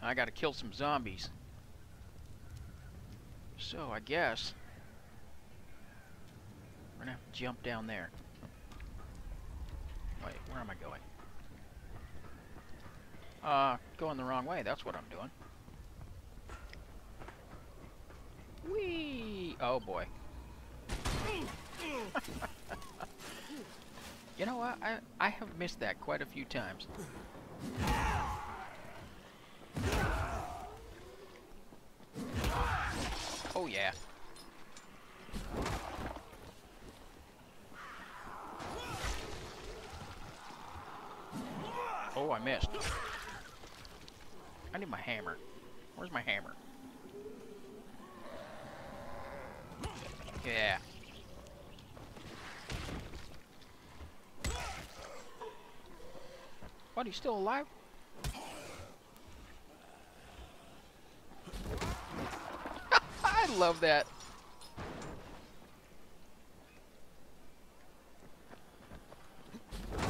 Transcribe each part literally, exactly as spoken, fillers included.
I gotta kill some zombies. So, I guess we're gonna have to jump down there. Wait, where am I going? Uh, going the wrong way, that's what I'm doing. Whee! Oh boy. You know what? I, I have missed that quite a few times. Oh yeah. Oh, I missed. I need my hammer. Where's my hammer? Yeah. What, he's still alive? I love that. Is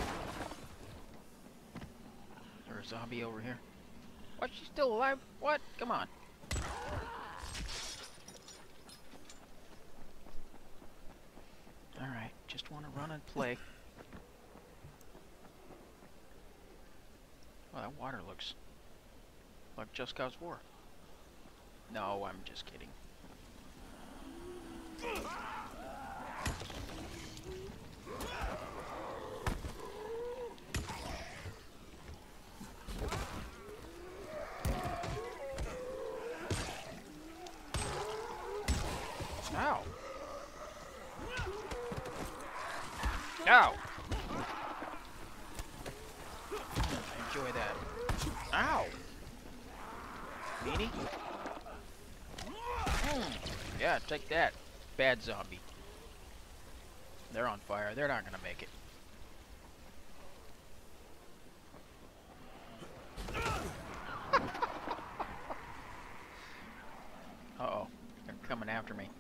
there a zombie over here? What, she's still alive? What? Come on. Alright, just want to run and play. Well, that water looks like Just Cause four. No, I'm just kidding. Ow! Ow! Enjoy that. Ow! Meanie? Mm. Yeah, take that. Bad zombie. They're on fire. They're not gonna make it. Uh-oh. They're coming after me.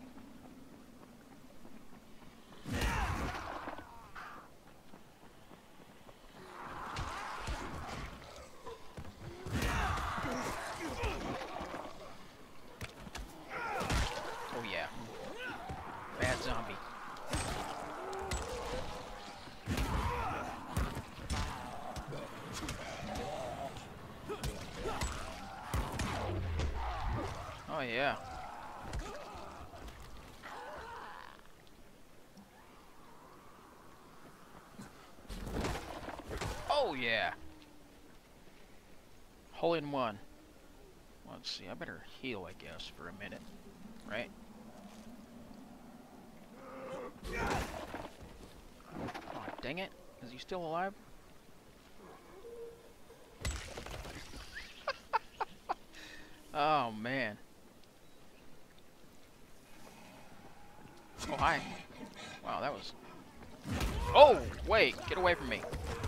Oh yeah. Bad zombie. Oh yeah. Oh yeah. Hole in one. Let's see, I better heal, I guess, for a minute. Right? Oh, dang it. Is he still alive? Oh, man. Oh, hi. Wow, that was... Oh, wait. Get away from me.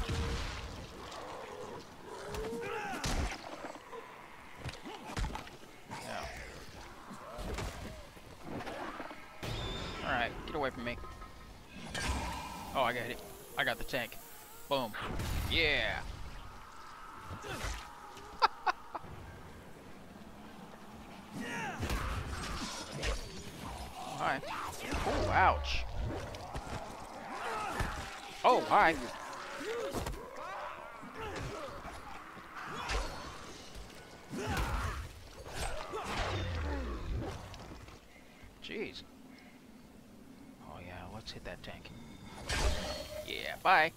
Yeah. Alright, get away from me. Oh, I got it. I got the tank. Boom. Yeah. Hi. Oh, ouch. Oh, hi. Jeez. Oh, yeah, let's hit that tank. Yeah, bye.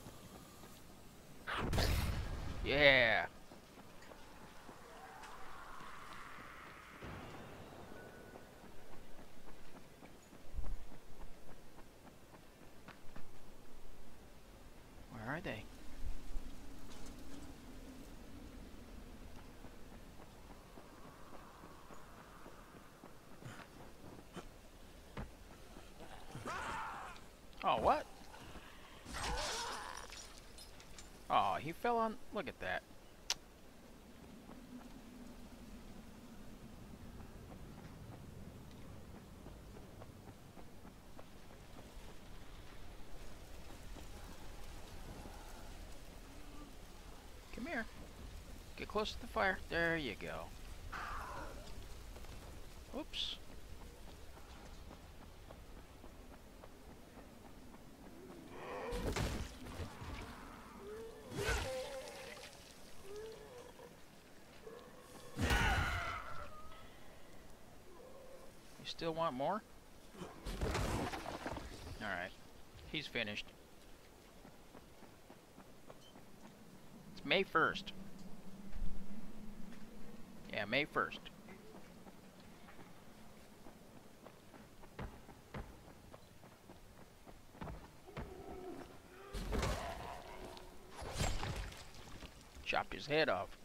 Yeah. Where are they? Oh, what? Oh, he fell on... Look at that. Come here. Get close to the fire. There you go. Oops. You still want more? Alright. He's finished. It's May first. Yeah, May first. Chopped his head off.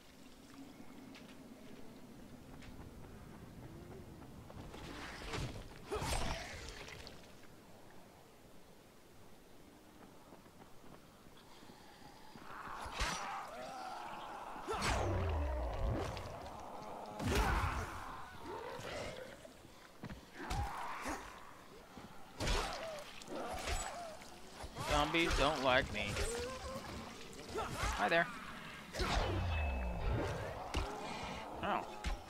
Zombies don't like me. Hi there. Oh.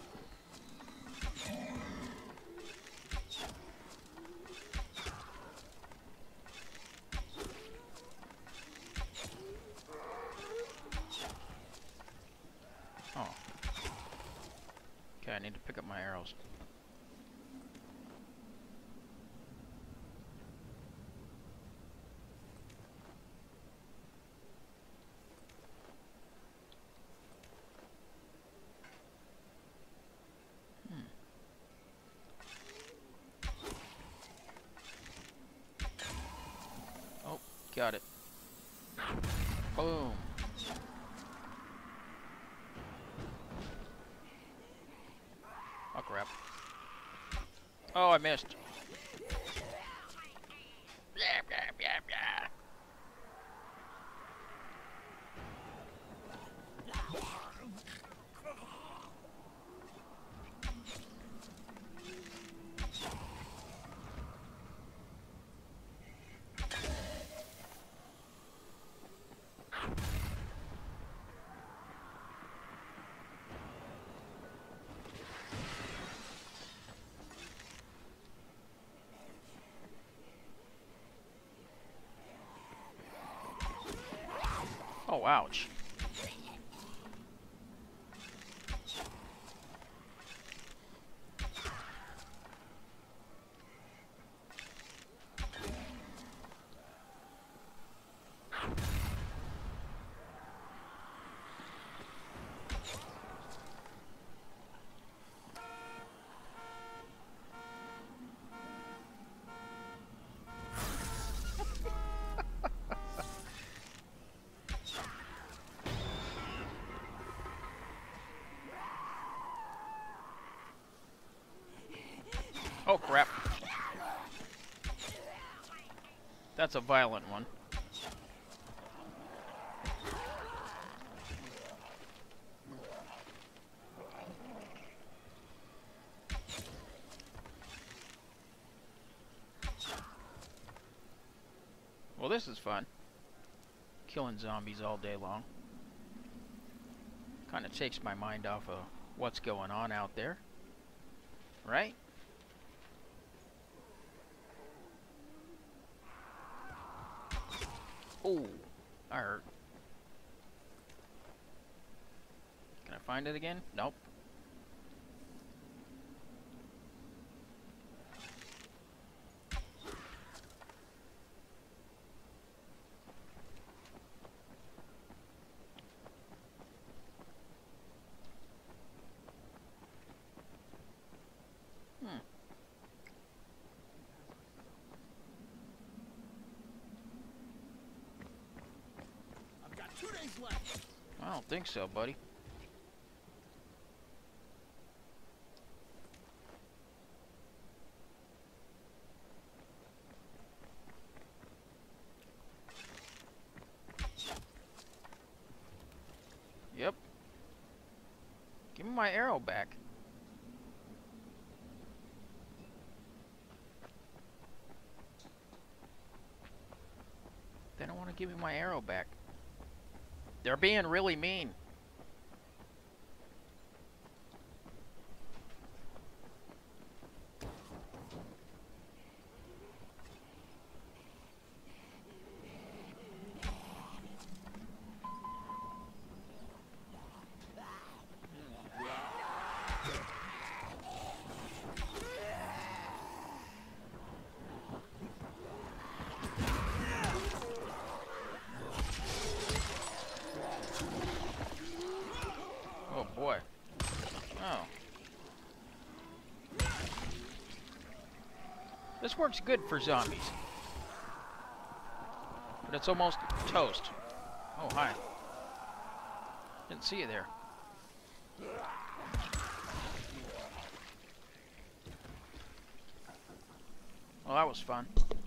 Oh. Okay, I need to pick up my arrows. Got it. Boom. Oh crap. Oh, I missed. Yeah, yeah, yeah, yeah. Oh, ouch. Oh crap. That's a violent one. Well, this is fun. Killing zombies all day long. Kind of takes my mind off of what's going on out there. Right? Ooh, I hurt. Can I find it again? Nope. Hmm. I've got two days left. I don't think so, buddy. Yep. Give me my arrow back. They don't want to give me my arrow back. They're being really mean. works good for zombies. But it's almost toast. Oh, hi. Didn't see you there. Well, that was fun.